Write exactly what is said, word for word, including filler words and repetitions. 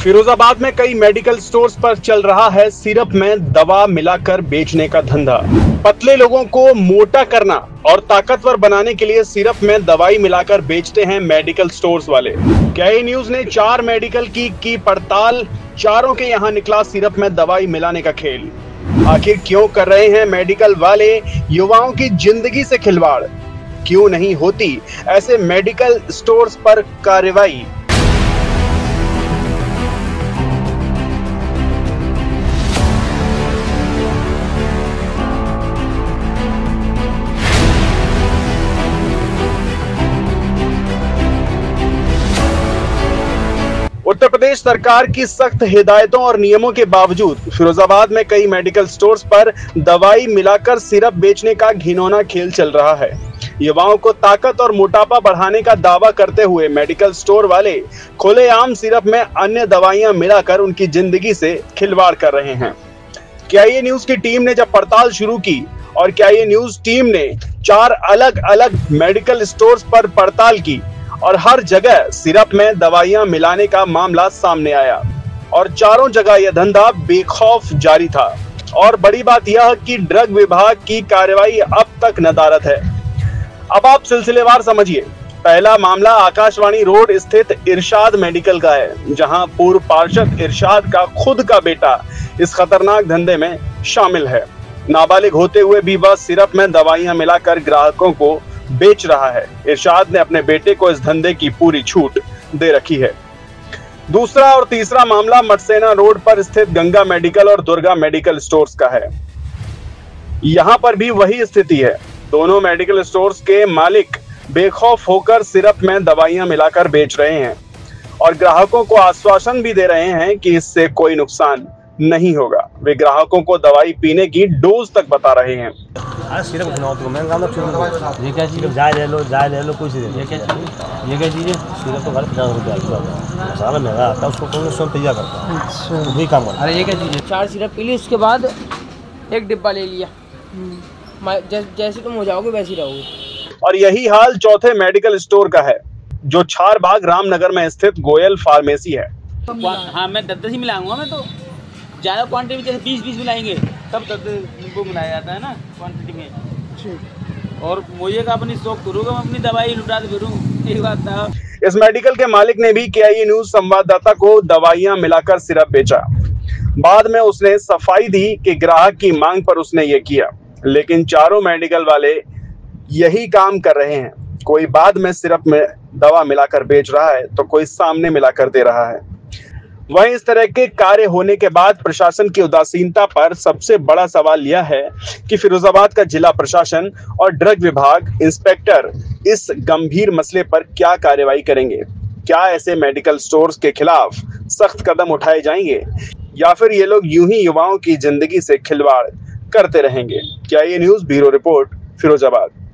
फिरोजाबाद में कई medical stores पर चल रहा है सिरप में दवा मिलाकर बेचने का धंधा। पतले लोगों को मोटा करना और ताकतवर बनाने के लिए सिरप में दवाई मिलाकर बेचते हैं मेडिकल स्टोर्स वाले। केआईए न्यूज ने चार मेडिकल की की पड़ताल। चारों के यहां निकला सिरप में दवाई मिलाने का खेल। आखिर क्यों कर रहे हैं मेडिकल वाले युवाओं की जिंदगी से खिलवाड़? क्यों नहीं होती ऐसे मेडिकल स्टोर्स पर कार्रवाई? उत्तर प्रदेश सरकार की सख्त हिदायतों और नियमों के बावजूद फिरोजाबाद में कई मेडिकल स्टोर्स पर दवाई मिलाकर सिरप बेचने का घिनौना खेल चल रहा है। युवाओं को ताकत और मोटापा बढ़ाने का दावा करते हुए मेडिकल स्टोर वाले खुलेआम सिरप में अन्य दवाइयां मिलाकर उनकी जिंदगी से खिलवाड़ कर रहे हैं। केआईए न्यूज की टीम ने जब पड़ताल शुरू की और केआईए न्यूज टीम ने चार अलग अलग मेडिकल स्टोर्स पर पड़ताल की और हर जगह सिरप में दवाइयां मिलाने का मामला सामने आया और चारों जगह यह धंधा बेखौफ जारी था। और बड़ी बात यह कि ड्रग विभाग की कार्रवाई अब तक नदारद है। अब आप सिलसिलेवार समझिए। पहला मामला आकाशवाणी रोड स्थित इरशाद मेडिकल का है, जहां पूर्व पार्षद इरशाद का खुद का बेटा इस खतरनाक धंधे में शामिल है। नाबालिग होते हुए भी वह सिरप में दवाइयां मिलाकर ग्राहकों को बेच रहा है। इरशाद ने अपने बेटे को इस धंधे की पूरी छूट दे रखी है। दूसरा और तीसरा मामला मटसेना रोड पर स्थित गंगा मेडिकल और दुर्गा मेडिकल स्टोर्स का है। यहां पर भी वही स्थिति है। दोनों मेडिकल स्टोर्स के मालिक बेखौफ होकर सिरप में दवाइयां मिलाकर बेच रहे हैं और ग्राहकों को आश्वासन भी दे रहे हैं कि इससे कोई नुकसान नहीं होगा। वे ग्राहकों को दवाई पीने की डोज तक बता रहे हैं। सिरप तो मैं ये क्या चीज़ जाए ले लो जाए ले लो कुछ ये क्या चीज़ ये क्या चीज़ है? सिरप तो घर पचास रुपया मसाला महंगा आता है, उसको कौन स्वयं तैयार करता है। अच्छा वही काम करता है। अरे ये क्या चीज़ है? चार सिरप पी ली, उसके बाद एक डिब्बा ले लिया। जैसे तुम हो जाओगे वैसे ही रहोगे। और यही हाल चौथे मेडिकल स्टोर का है, जो छारबाग रामनगर में स्थित गोयल फार्मेसी है। हाँ मैं दस दस ही मिलाऊंगा। मैं तो ज़्यादा क्वांटिटी में जैसे बीस बीस मिलाएंगे तब दस को मिलाया जाता है ना क्वांटिटी में। और मुझे का अपनी शौक करूँगा, मैं अपनी दवाई लुटा दे फिरूँ। एक बात था। इस मेडिकल के मालिक ने भी केआईए न्यूज संवाददाता को दवाइयां मिलाकर सिरप बेचा। बाद में उसने सफाई दी कि ग्राहक की मांग पर उसने ये किया। लेकिन चारों मेडिकल वाले यही काम कर रहे हैं। कोई बाद में सिरप में दवा मिलाकर बेच रहा है तो कोई सामने मिलाकर दे रहा है। वहीं इस तरह के कार्य होने के बाद प्रशासन की उदासीनता पर सबसे बड़ा सवाल यह है कि फिरोजाबाद का जिला प्रशासन और ड्रग विभाग इंस्पेक्टर इस गंभीर मसले पर क्या कार्रवाई करेंगे? क्या ऐसे मेडिकल स्टोर्स के खिलाफ सख्त कदम उठाए जाएंगे या फिर ये लोग यूं ही युवाओं की जिंदगी से खिलवाड़ करते रहेंगे? KIA news bureau report, Firozabad.